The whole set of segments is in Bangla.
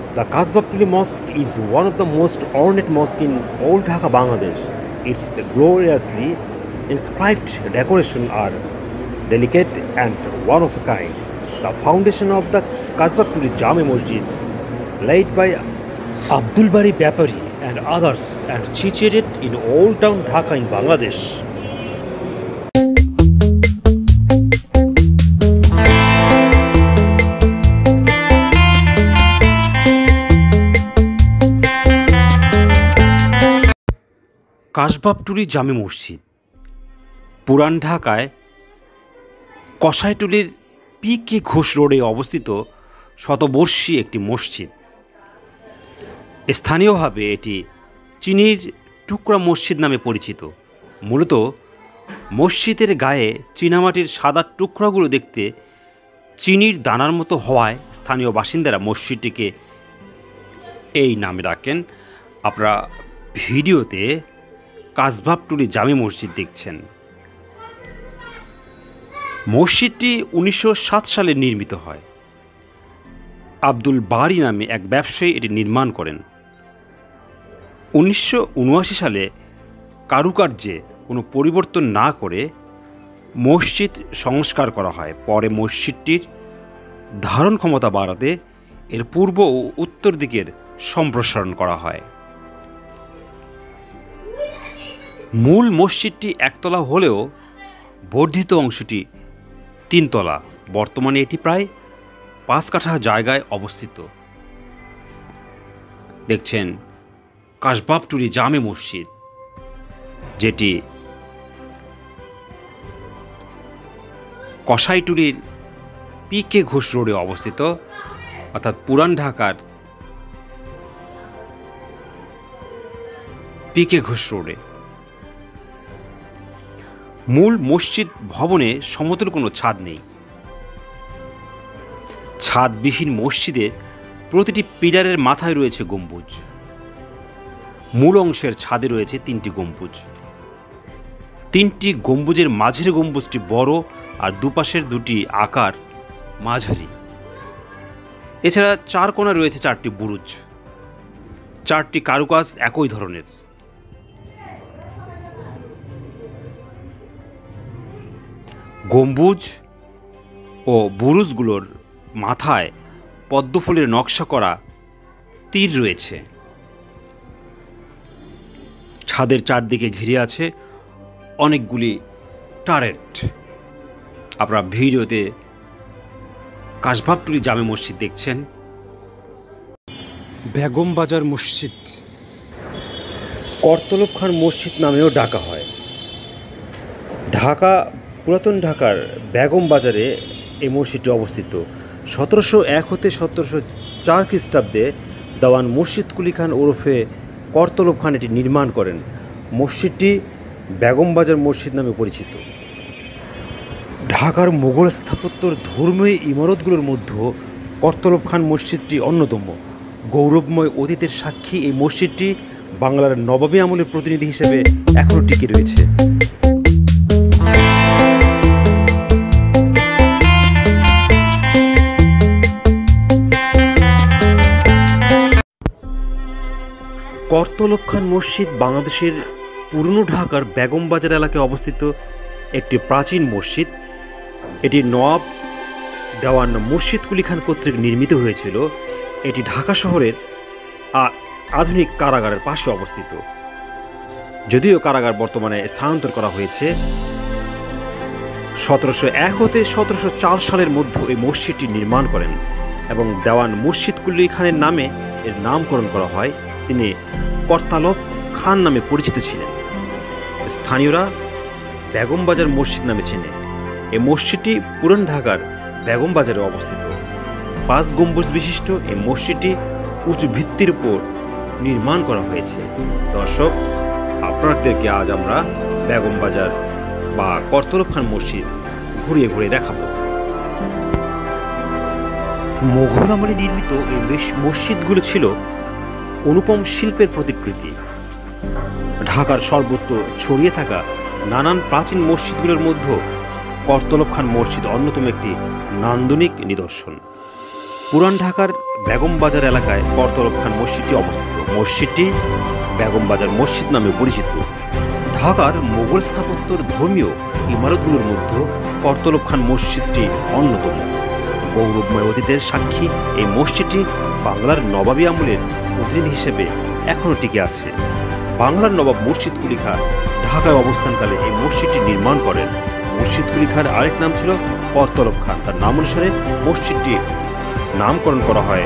The Kasbah Mosque is one of the most ornate mosques in old Dhaka, Bangladesh. Its gloriously inscribed decoration are delicate and one of a kind. The foundation of the Kasbah Jame Masjid, laid by Abdul Bari Bapari and others, and situated in Old Town Dhaka in Bangladesh. কাশবাবটুলি জামে মসজিদ পুরান ঢাকায় কসাইটুলির পি.কে. ঘোষ রোডে অবস্থিত শতবর্ষী একটি মসজিদ। স্থানীয়ভাবে এটি চিনির টুকরা মসজিদ নামে পরিচিত। মূলত মসজিদের গায়ে চীনামাটির সাদা টুকরাগুলো দেখতে চিনির দানার মতো হওয়ায় স্থানীয় বাসিন্দারা মসজিদটিকে এই নামে ডাকেন। আপনারা ভিডিওতে কাশবাবটুলি জামে মসজিদ দেখছেন। মসজিদটি 1907 সালে নির্মিত হয়। আব্দুল বারি নামে এক ব্যবসায়ী এটি নির্মাণ করেন। 1979 সালে কারুকার্যে কোনো পরিবর্তন না করে মসজিদ সংস্কার করা হয়। পরে মসজিদটির ধারণ ক্ষমতা বাড়াতে এর পূর্ব ও উত্তর দিকের সম্প্রসারণ করা হয়। মূল মসজিদটি একতলা হলেও বর্ধিত অংশটি 3 তলা। বর্তমানে এটি প্রায় 5 কাঠা জায়গায় অবস্থিত। দেখছেন কাশবাবটুলি জামে মসজিদ, যেটি কসাইটুলির পি.কে. ঘোষ রোডে অবস্থিত, অর্থাৎ পুরান ঢাকার পি.কে. ঘোষ রোডে। মূল মসজিদ ভবনে সমতল কোনো ছাদ নেই। ছাদবিহীন মসজিদের প্রতিটি পিলারের মাথায় রয়েছে গম্বুজ। মূল অংশের ছাদে রয়েছে 3টি গম্বুজ। 3টি গম্বুজের মাঝের গম্বুজটি বড় আর দুপাশের দুটি আকার মাঝারি। এছাড়া 4 কোণা রয়েছে 4টি বুরুজ। 4টি কারুকাজ একই ধরনের। গম্বুজ ও বুরুজগুলোর মাথায় পদ্মফুলের নকশা করা তীর রয়েছে। ছাদের চারদিকে ঘিরে আছে অনেকগুলি টারেট। আপনারা ভিডিওতে কাশবাবটুলি জামে মসজিদ দেখছেন। বেগম বাজার মসজিদ করতলব খান মসজিদ নামেও ডাকা হয়। পুরাতন ঢাকার বেগম বাজারে এই মসজিদটি অবস্থিত। 1701 হতে 1704 খ্রিস্টাব্দে দেওয়ান মুর্শিদ কুলি খান ওরফে করতলব খান এটি নির্মাণ করেন। মসজিদটি বেগম বাজার মসজিদ নামে পরিচিত। ঢাকার মোগল স্থাপত্যর ধর্মীয় ইমারতগুলোর মধ্যে করতলব খান মসজিদটি অন্যতম। গৌরবময় অতীতের সাক্ষী এই মসজিদটি বাংলার নবাবী আমলের প্রতিনিধি হিসেবে এখনও টিকে রয়েছে। করতলব খান মসজিদ বাংলাদেশের পুরনো ঢাকার বেগম বাজার এলাকায় অবস্থিত একটি প্রাচীন মসজিদ। এটি নওয়াব দেওয়ান মুর্শিদ কুলি খান কর্তৃক নির্মিত হয়েছিল। এটি ঢাকা শহরের আধুনিক কারাগারের পাশে অবস্থিত। যদিও কারাগার বর্তমানে স্থানান্তর করা হয়েছে। 1701 হতে 1704 সালের মধ্যে এই মসজিদটি নির্মাণ করেন এবং দেওয়ান মুর্শিদ কুলি খানের নামে এর নামকরণ করা হয়। তিনি করতলব খান নামে পরিচিত ছিলেন। স্থানীয়রা বেগম বাজার মসজিদ নামে চেনে। এই মসজিদটি পুরান ঢাকার বেগম বাজারে অবস্থিত। 5 গম্বুজ বিশিষ্ট এই মসজিদটি উঁচু ভিত্তির উপর নির্মাণ করা হয়েছে। দর্শক, আপনাদেরকে আজ আমরা বেগম বাজার বা করতলব খান মসজিদ ঘুরিয়ে ঘুরিয়ে দেখাবো। মোঘল আমলে নির্মিত এই মসজিদগুলো ছিল অনুপম শিল্পের প্রতিকৃতি। ঢাকার সর্বত্র ছড়িয়ে থাকা নানান প্রাচীন মসজিদগুলোর মধ্যে করতলব খান মসজিদ অন্যতম একটি নান্দনিক নিদর্শন। পুরান ঢাকার বেগম বাজার এলাকায় করতলব খান মসজিদটি অবস্থিত। মসজিদটি বেগম বাজার মসজিদ নামে পরিচিত। ঢাকার মোগল স্থাপত্যর ধর্মীয় ইমারতগুলোর মধ্যে করতলব খান মসজিদটি অন্যতম। গৌরবময় অতীতের সাক্ষী এই মসজিদটি বাংলার নবাবী আমলের প্রতিনিধি হিসেবে এখনও টিকে আছে। বাংলার নবাব মুর্শিদ কুলি খাঁ ঢাকায় অবস্থানকালে এই মসজিদটি নির্মাণ করেন। মুর্শিদ কুলি খাঁর আরেক নাম ছিল করতলব খান। তার নাম অনুসারে মসজিদটি নামকরণ করা হয়।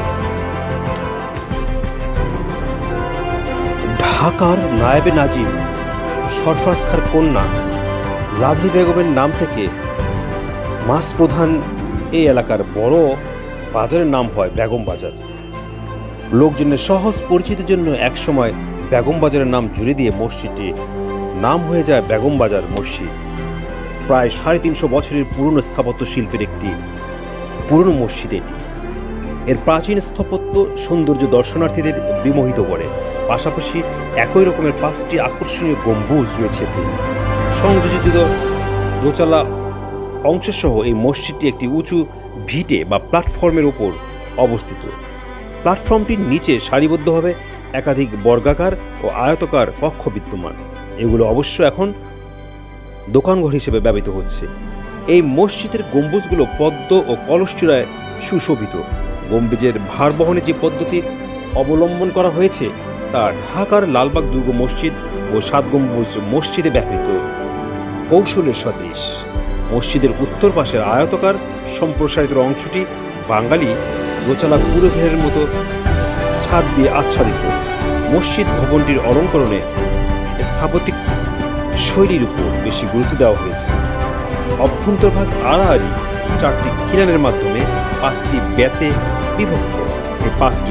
ঢাকার নায়েবে নাজিম সরফরাজ খাঁর কন্যা লাভলি বেগমের নাম থেকে মাস প্রধান এই এলাকার বড় বাজারের নাম হয় বেগম বাজার। লোকজনের সহজ পরিচিতির জন্য একসময় বেগম বাজারের নাম জুড়ে দিয়ে মসজিদটি নাম হয়ে যায় বেগম বাজার মসজিদ। প্রায় 350 বছরের পুরনো স্থাপত্য শিল্পের একটি পুরনো মসজিদ এটি। এর প্রাচীন স্থাপত্য সৌন্দর্য দর্শনার্থীদের বিমোহিত করে। পাশাপাশি একই রকমের 5টি আকর্ষণীয় গম্বুজ রয়েছে। সংযোজিত দোতলা অংশসহ এই মসজিদটি একটি উঁচু ভিটে বা প্ল্যাটফর্মের উপর অবস্থিত। প্ল্যাটফর্মটির নিচে সারিবদ্ধভাবে একাধিক বর্গাকার ও আয়তাকার কক্ষ বিদ্যমান। এগুলো অবশ্য এখন দোকানঘর হিসেবে ব্যবহৃত হচ্ছে। এই মসজিদের গম্বুজগুলো পদ্ম ও কলসচূড়ায় সুশোভিত। গম্বুজের ভার বহনে যে পদ্ধতি অবলম্বন করা হয়েছে তা ঢাকার লালবাগ দুর্গ মসজিদ ও 7 গম্বুজ মসজিদে ব্যবহৃত কৌশলের সদৃশ। মসজিদের উত্তর পাশের আয়তাকার সম্প্রসারিত অংশটি বাঙালি দোতলা পুরো ঘেরের মতো ছাদ দিয়ে আচ্ছাদিত। মসজিদ ভবনটির অলঙ্করণে স্থাপত্যিক শৈলীর উপর বেশি গুরুত্ব দেওয়া হয়েছে। অভ্যন্তরভাগ আড়াআড়ি 4টি খিলানের মাধ্যমে 5টি ব্যাতে বিভক্ত। এই 5টি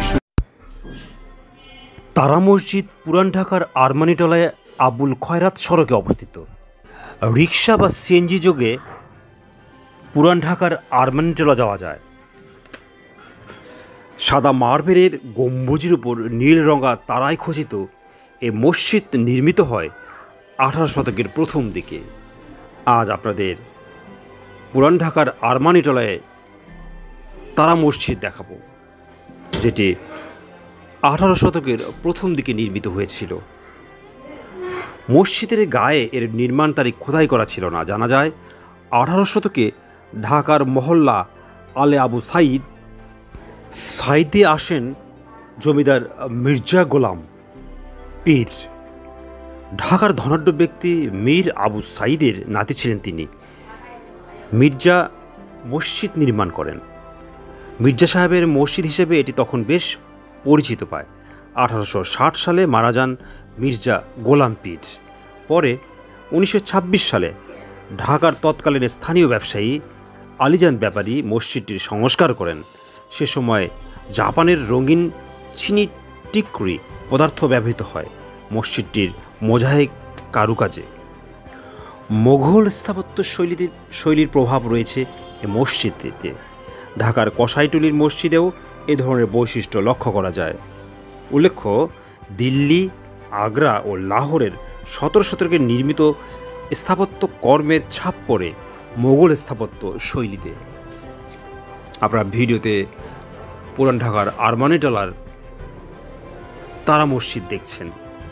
তারা মসজিদ পুরান ঢাকার আরমানিটলায় আবুল খয়রাত সড়কে অবস্থিত। রিক্সা বা সিএনজি যোগে পুরান ঢাকার আরমানিটলা যাওয়া যায়। সাদা মার্বেলের গম্বুজের উপর নীল রঙা তারায় খচিত এই মসজিদ নির্মিত হয় 18 শতকের প্রথম দিকে। আজ আপনাদের পুরান ঢাকার আরমানিটলায় তারা মসজিদ দেখাবো, যেটি 18 শতকের প্রথম দিকে নির্মিত হয়েছিল। মসজিদের গায়ে এর নির্মাণ তারিখ খোদাই করা ছিল না। জানা যায় 18 শতকে ঢাকার মহল্লা আলে আবু সাইদে আসেন জমিদার মির্জা গোলাম পীর। ঢাকার ধনাঢ্য ব্যক্তি মীর আবু সাইদের নাতি ছিলেন তিনি। মির্জা মসজিদ নির্মাণ করেন। মির্জা সাহেবের মসজিদ হিসেবে এটি তখন বেশ পরিচিত পায়। 1860 সালে মারা যান মির্জা গোলাম পীর। পরে 1926 সালে ঢাকার তৎকালীন স্থানীয় ব্যবসায়ী আলীজান ব্যাপারী মসজিদটির সংস্কার করেন। সে সময় জাপানের রঙিন চিনি টিকরি পদার্থ ব্যবহৃত হয় মসজিদটির মোজাইক কারুকাজে। মোঘল স্থাপত্য শৈলীর প্রভাব রয়েছে এই মসজিদটিতে। ঢাকার কসাইটুলির মসজিদেও এ ধরনের বৈশিষ্ট্য লক্ষ্য করা যায়। উল্লেখ্য, দিল্লি, আগ্রা ও লাহোরের 17 শতকে নির্মিত স্থাপত্য কর্মের ছাপ পড়ে মোগল স্থাপত্য শৈলীতে। আপনারা ভিডিওতে পুরান ঢাকার আরমানিটলার তারা মসজিদ দেখছেন।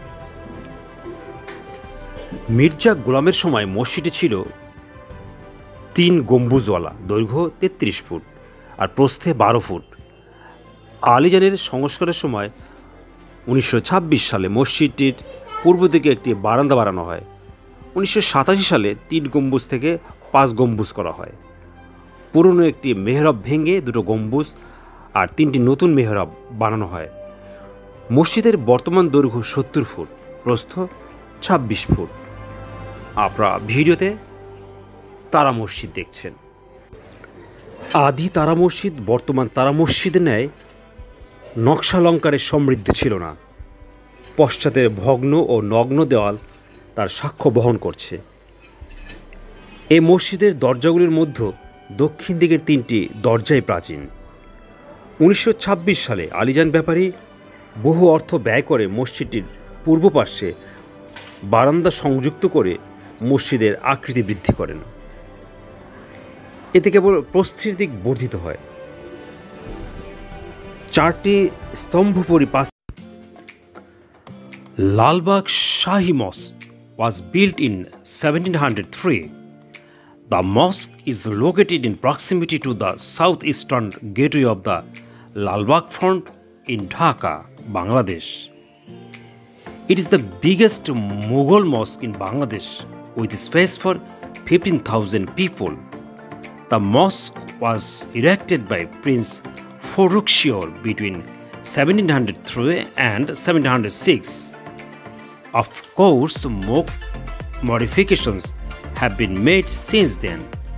মির্জা গোলামের সময় মসজিদটি ছিল 3 গম্বুজওয়ালা, দৈর্ঘ্য 33 ফুট আর প্রস্থে 12 ফুট। আলীজানের সংস্কারের সময় 1926 সালে মসজিদটির পূর্ব দিকে একটি বারান্দা বাড়ানো হয়। 1987 সালে 3 গম্বুজ থেকে 5 গম্বুজ করা হয়। পুরনো একটি মেহরাব ভেঙে 2 গম্বুজ আর 3টি নতুন মেহরাব বানানো হয়। মসজিদের বর্তমান দৈর্ঘ্য 70 ফুট, প্রস্থ 26 ফুট। আপনারা ভিডিওতে তারা মসজিদ দেখছেন। আদি তারা মসজিদ বর্তমান তারা মসজিদের ন্যায় নকশালঙ্কারে সমৃদ্ধ ছিল না। পশ্চাতের ভগ্ন ও নগ্ন দেওয়াল তার সাক্ষ্য বহন করছে। এই মসজিদের দরজাগুলির মধ্যে দক্ষিণ দিকের 3টি দরজাই প্রাচীন। 1926 সালে আলীজান ব্যাপারী বহু অর্থ ব্যয় করে মসজিদটির পূর্ব পার্শ্বে বারান্দা সংযুক্ত করে মসজিদের আকৃতি বৃদ্ধি করেন। এতে কেবল প্রস্থের দিক বর্ধিত হয়। চারটি স্তম্ভ পরিপাস। Lalbagh Shahi Mosque was built in 1703. The mosque is located in proximity to the southeastern gateway of the Lalbagh Front in Dhaka, Bangladesh. It is the biggest Mughal mosque in Bangladesh with space for 15,000 people. The mosque was erected by Prince Farrukhsiyar between 1703 and 1706. Of course, more modifications have been made since then.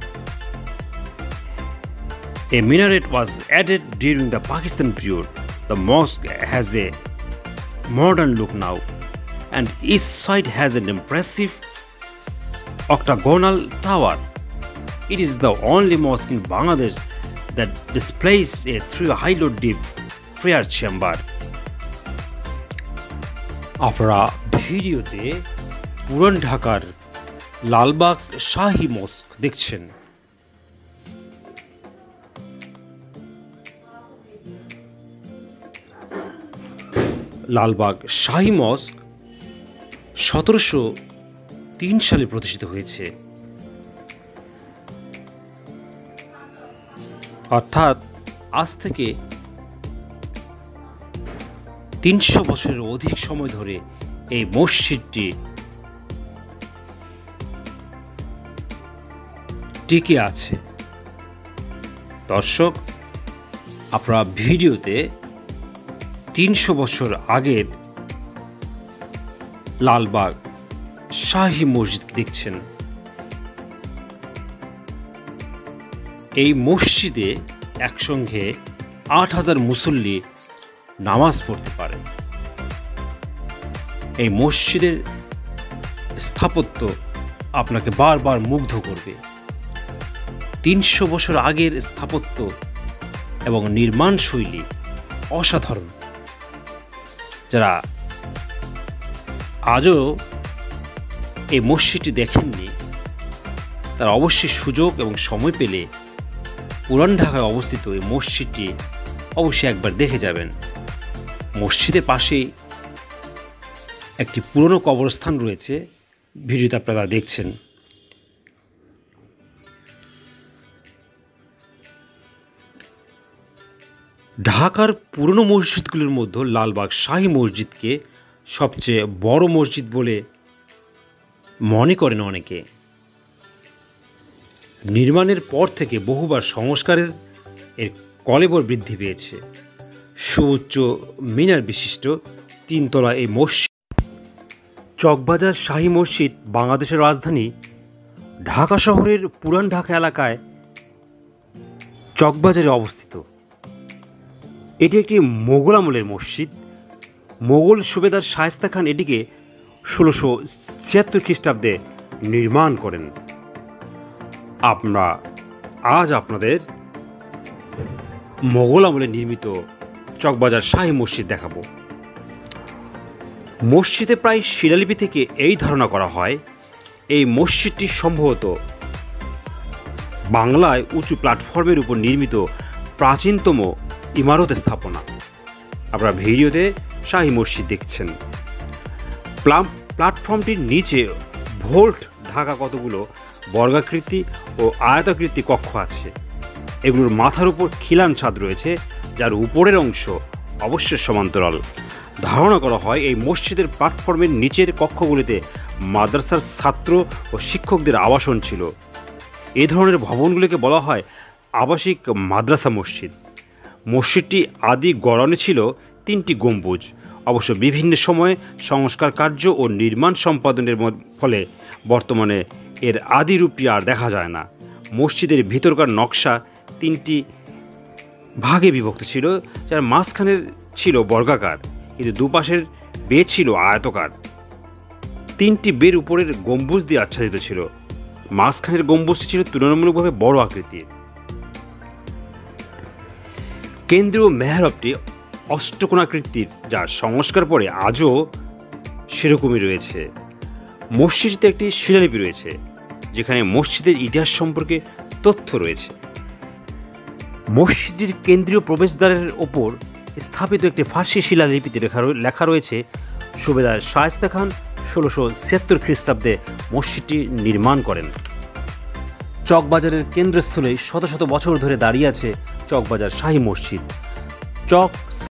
A minaret was added during the Pakistan period. The mosque has a modern look now, and each side has an impressive octagonal tower. It is the only mosque in Bangladesh that displays a 3 deep prayer chamber. আপনারা ভিডিওতে পুরান ঢাকার লালবাগ শাহী মস্ক দেখছেন। লালবাগ শাহী মস্ক 1703 সালে প্রতিষ্ঠিত হয়েছে, অর্থাৎ আজ থেকে 300 বছরের অধিক সময় ধরে এই মসজিদটি টিকে আছে। দর্শক, আপনারা ভিডিওতে 300 বছর আগের লালবাগ শাহী মসজিদ দেখছেন। এই মসজিদে একসঙ্গে 8,000 মুসল্লি নামাজ পড়তে পারেন। এই মসজিদের স্থাপত্য আপনাকে বারবার মুগ্ধ করবে। 300 বছর আগের স্থাপত্য এবং নির্মাণ শৈলী অসাধারণ। যারা আজও এই মসজিদটি দেখেননি, তারা অবশ্যই সুযোগ এবং সময় পেলে পুরান ঢাকায় অবস্থিত এই মসজিদটি অবশ্যই একবার দেখে যাবেন। মসজিদের পাশেই একটি পুরনো কবরস্থান রয়েছে, ভিডিওতে আপনারা দেখছেন। ঢাকার পুরনো মসজিদগুলির মধ্যে লালবাগ শাহী মসজিদকে সবচেয়ে বড় মসজিদ বলে মনে করেন অনেকে। নির্মাণের পর থেকে বহুবার সংস্কারের এর কলেবর বৃদ্ধি পেয়েছে। সুউচ্চ মিনার বিশিষ্ট 3 তলা এই মসজিদ। চকবাজার শাহী মসজিদ বাংলাদেশের রাজধানী ঢাকা শহরের পুরান ঢাকা এলাকায় চকবাজারে অবস্থিত। এটি একটি মোগল আমলের মসজিদ। মোগল সুবেদার শায়েস্তা খান এটিকে 1676 খ্রিস্টাব্দে নির্মাণ করেন। আমরা আজ আপনাদের মোগল আমলে নির্মিত চকবাজার শাহী মসজিদ দেখাবো। মসজিদে প্রায় শিলালিপি থেকে এই ধারণা করা হয় এই মসজিদটি সম্ভবত বাংলায় উঁচু প্ল্যাটফর্মের উপর নির্মিত প্রাচীনতম ইমারত স্থাপনা। আপনারা ভিডিওতে শাহী মসজিদ দেখছেন। প্ল্যাটফর্মটির নিচে ভোল্ট ঢাকা কতগুলো বর্গাকৃতি ও আয়তাকৃতি কক্ষ আছে। এগুলোর মাথার উপর খিলান ছাদ রয়েছে, যার উপরের অংশ অবশ্যই সমান্তরাল। ধারণা করা হয় এই মসজিদের প্ল্যাটফর্মের নিচের কক্ষগুলিতে মাদ্রাসার ছাত্র ও শিক্ষকদের আবাসন ছিল। এই ধরনের ভবনগুলিকে বলা হয় আবাসিক মাদ্রাসা মসজিদ। মসজিদটি আদি গড়নে ছিল 3টি গম্বুজ। অবশ্য বিভিন্ন সময়ে সংস্কার কার্য ও নির্মাণ সম্পাদনের ফলে বর্তমানে এর আদি রূপটি আর দেখা যায় না। মসজিদের ভিতরকার নকশা 3টি ভাগে বিভক্ত ছিল, যার মাঝখানের ছিল বর্গাকার, কিন্তু দুপাশের বে ছিল আয়তকার। 3টি বের উপরের গম্বুজ দিয়ে আচ্ছাদিত ছিল। মাঝখানের গম্বুজটি ছিল তুলনামূলকভাবে বড় আকৃতির। কেন্দ্রীয় মেহরাবটি অষ্টকোণাকৃতির, যার সংস্কার পরে আজও সেরকমই রয়েছে। মসজিদটিতে একটি শিলালিপি রয়েছে, যেখানে মসজিদের ইতিহাস সম্পর্কে তথ্য রয়েছে। মসজিদের কেন্দ্রীয় প্রবেশদ্বারের ওপর স্থাপিত একটি ফার্সি শিলালিপিতে লেখা রয়েছে সুবেদার শায়েস্তা খান 1676 খ্রিস্টাব্দে মসজিদটি নির্মাণ করেন। চকবাজারের কেন্দ্রস্থলে শত শত বছর ধরে দাঁড়িয়ে আছে চকবাজার শাহী মসজিদ। চক